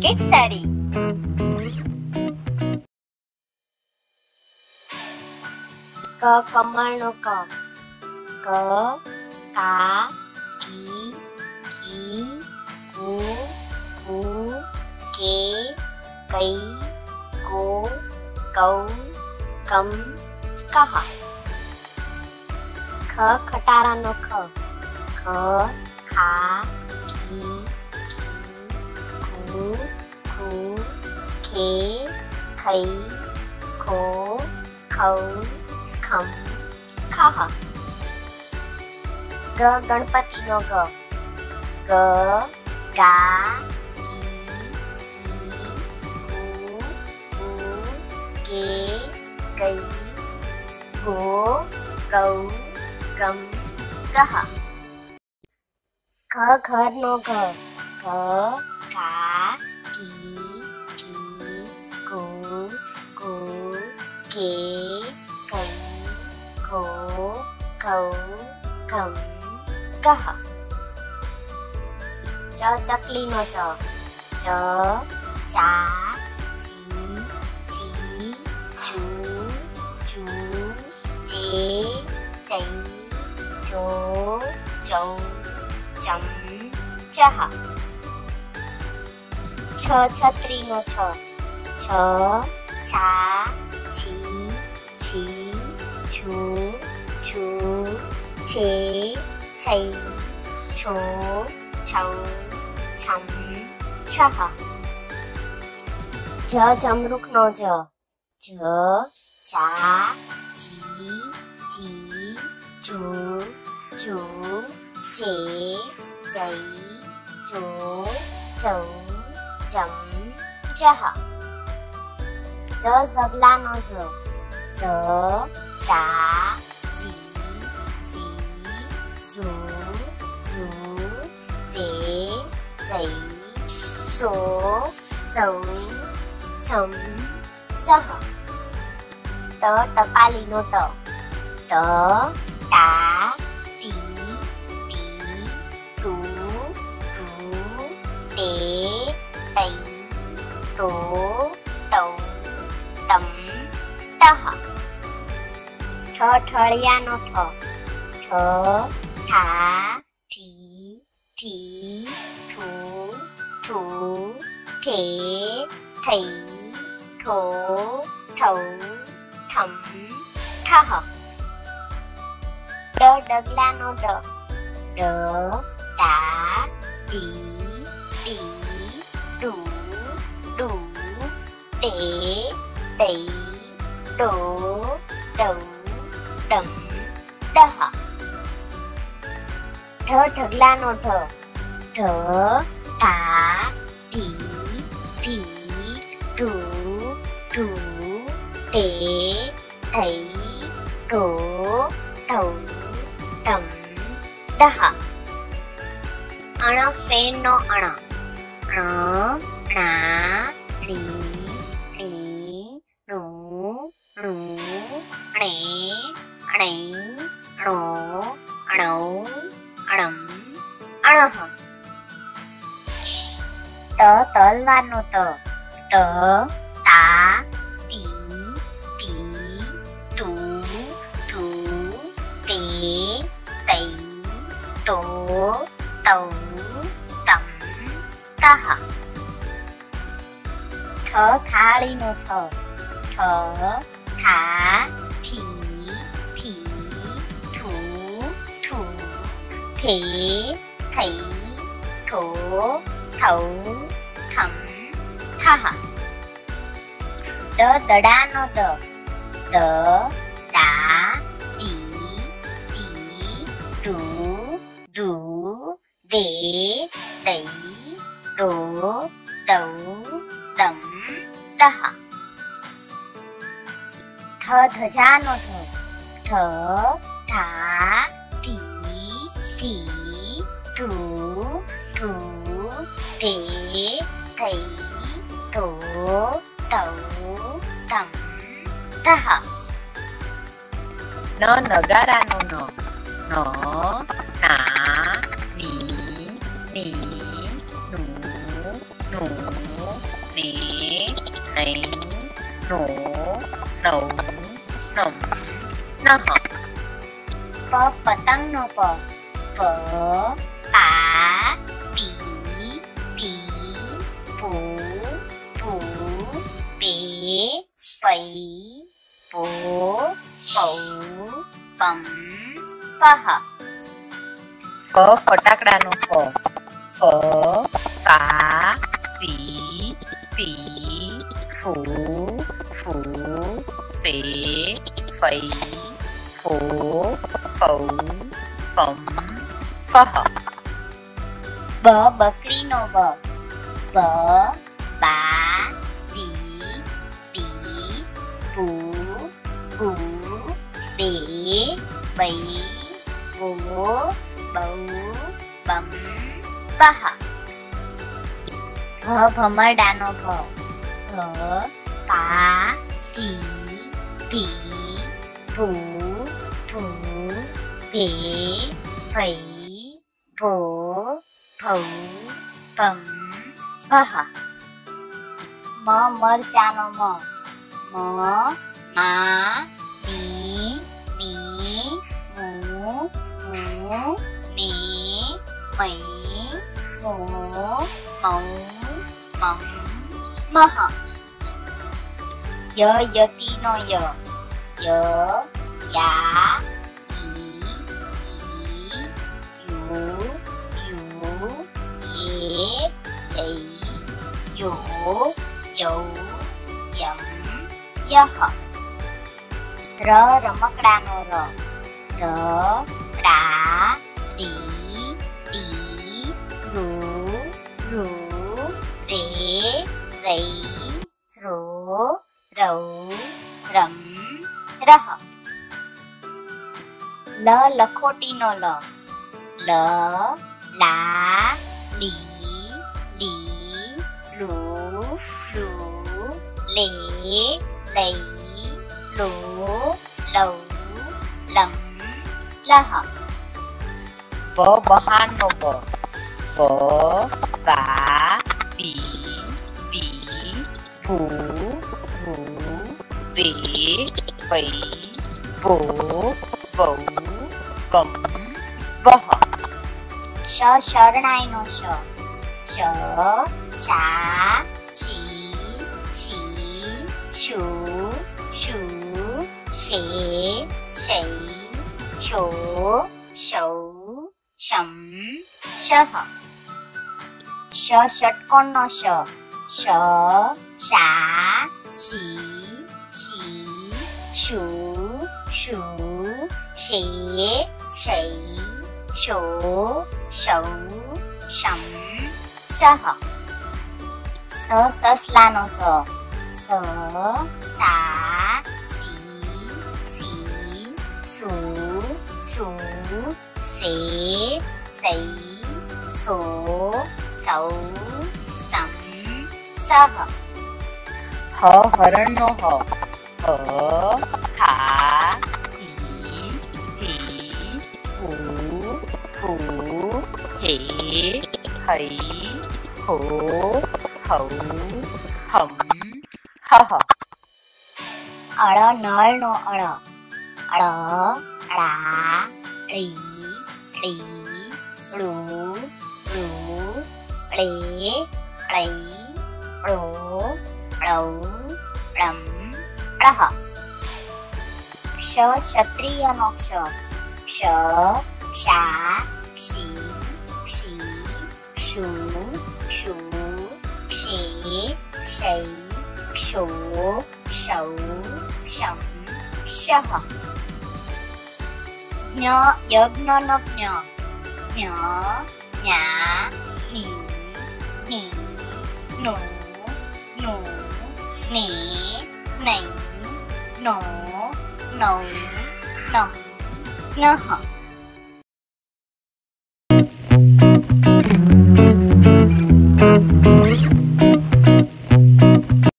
Kitsari. K કમળનો ક. ક કા કી કી કુ કુ કે કઈ કો કૌ કમ કહ. ખ ખટારાનો ખ. ખ ખા ખી ખી કુ કુ ખે ખઈ ખો ખૌ ખમ ખહ. ગ ગણપતિનો ગ. ગ ગા ગી ગી કુ કુ કે કઈ ગો ગૌ ગમ ગહ. ઘ ઘરનો ઘ. ઘ ઘા ઘી ઘી કુ કુ કે કઈ ગો ગૌ ગમ ગહ. ચ ચકલીનો ચ. ચ ચા ચી છી છું છું ચે ચઈ ચો ચૌ ચમ ચહ. છ છત્રીનો છ. છ છા છી છી છું છું છે છઈ છો છૌ છમ છહ. જ જમરૂખનો જ. જ ચા જી જી ચૂ ચૂ ચે ચઈ ચો ચૌ ચમ ચહ. ઝ ઝબલાનો ઝ. ઝ ઝા ઝી ઝી ઝૂ ઝૂ ઝે ઝઈ ઝો ઝૌ ઝમ ઝહ. ટ ટપાલીનો ટ. ટ ટા ટી ટી ટુ ટુ ટે તઈ ટો ટૌ તમ ટહ. ઠ ઠળિયાનો ઠ. ઠ ઠા ઠી ઠી ઠુ ઠુ ઠે ઠઈ ઠો ઠૌ ઠમ ઠહ. ડ ડગલાનો ડ. ડ ડા ડી ડી ડુ ડુ ડે ડઈ ડો ડૌ ડમ ડહ. ઢ ઢગલાનો ઢ. ઢ ઢા ઢી ઢી ઢુ ઢુ ઢે ઢઈ ઢો ઢૌ ઢમ ડહ. અણ ફેનનો અણ. અણ ણા ણી ણી ણું ણું ણે ણૈ ણો ણૌ અણમ અણહ. ત તલવારનો ત. ત તા તી તી તું તું તે તઈ તો તૌ તમ તહ. થ થાળીનો થ. થ થા થી થી થુ થુ થે થઈ થો થૌ થમ થહ. દ દડાનો દ. દ ડા દી દી દુ દુ દે દઈ દો દૌ દમ દહ. થ ધજાનો થ. થ થા ધી ધી ધુ ધુ ધે ધઈ ધો ધૌ ધમ ધહ. ન નગારાનો ન. ન ના ની ની નું નું ní ní nú nấu nấm nó hả Petang no pe pa pi pi pu pu pe pai pu pau pam paha ફટાકડાનો ફ ફા ફી ફી ફૂ ફૂ ફે ફઈ ફો ફૌ ફમ ફહ બકરી નો બ બા બી બી પુ પુ બે બઈ બો બૌ બમ બહ ભમરડાનો ભ પા પી પી ભૂ ભૂ ભે ભઈ ભો ભૌ ભમ ભહ મરચાનો મ મા મી મી મુ મુ મે મઈ મો મૌ મમ મહ યતીનો ય યા ઈ યુ યુ યે યૈ યો યૌ યમ યહ રમકડાનો ર રા રી ટી રૂ રૂ રે રૈ રો રૌ રમ રહ લખોટીનો લ લા લી લી લુ લુ લે લઈ લો લૌ લમ લહ બહારનો બ બા બી બી ભૂ ભૂ વે વૈ વો વૌ વમ વહ શરણાઈનો શ શા શી છી શુ શુ શે શૈ શો શૌ શમ શહ ષટકોણનો શ શા શી શી શુ શુ શે શૈ શો શૌ શમ શહ સસલાનો સ સા સી સી સુ સુ સે સૈ સો સૌ સમ સહ હરણનો હ ખા 히 히 후 후 해 હૈ હો હૌ હમ હહ નળનો અળ ળા ળી ળી ળુ ળુ ળે ળૈ ળો ળૌ ળમ ળહ ક્ષત્રિયનો ક્ષ ક્ષા ક્ષી ક્ષી ક્ષુ ક્ષુ ક્ષે ક્ષૈ ક્ષો ક્ષૌ ક્ષમ ક્ષહ યજ્ઞનો જ્ઞ મ્યા ની ની નો નો ને નૈ નો નૌ નમ નહ